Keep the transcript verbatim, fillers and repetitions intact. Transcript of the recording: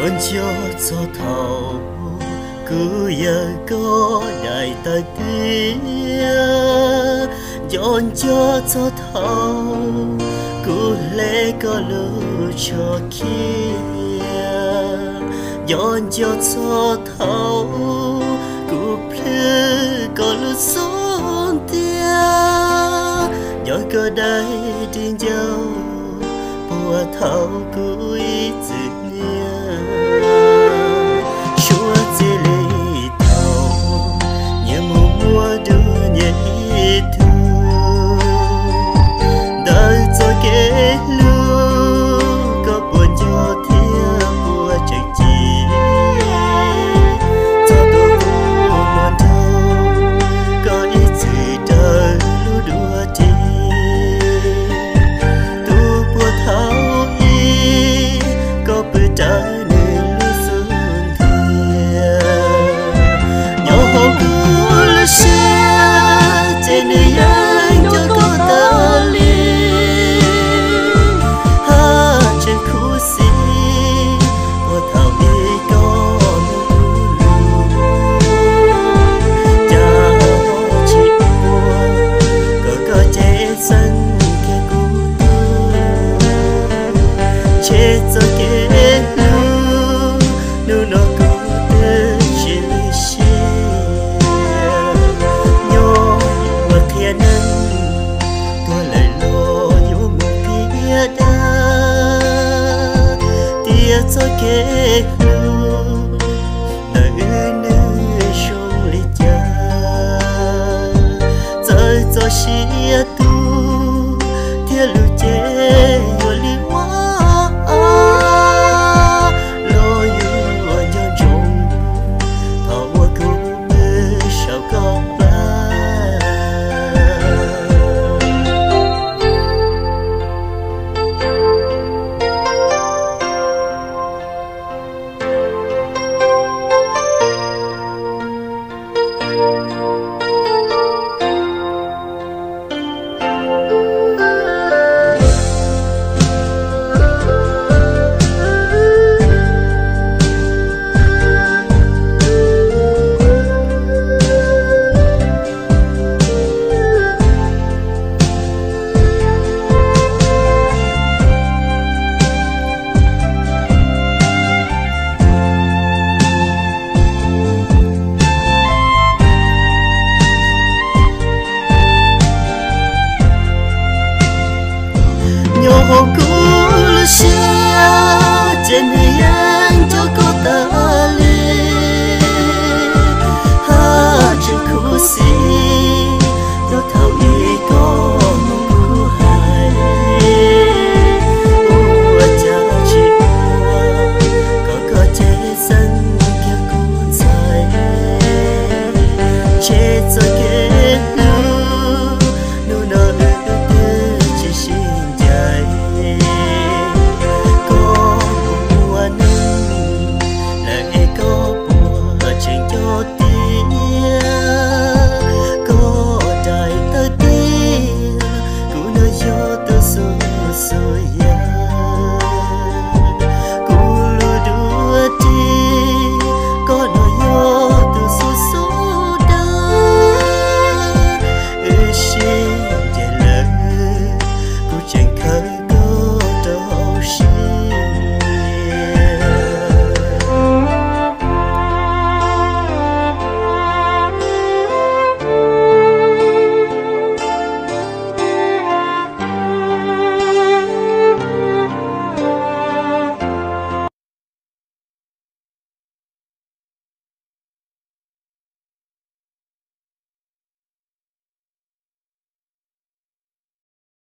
buồn cho cho thầu cứ giờ có đại ta tia dọn cho cho thầu cứ lẽ có lưu cho kia dọn cho cho thầu cứ plư có lưu xuống tia dọn có đây tin dâu bùa thầu cứ ý tự nhiên chúa chỉ lý thầu như mùa mùa đưa nhảy thu đời cho kế lưu có buồn cho thiên bùa chạy chi cho tôi cũng muốn đâu có ý gì đời lưu đùa chi tu bùa tháo ý có bữa trái nên lưu xuống thiên nhỏ hồ cứ là xe trên nơi anh cho có ta li cho kế lưu đời nơi sông lý cha rơi cho xia tu thiên lưu chế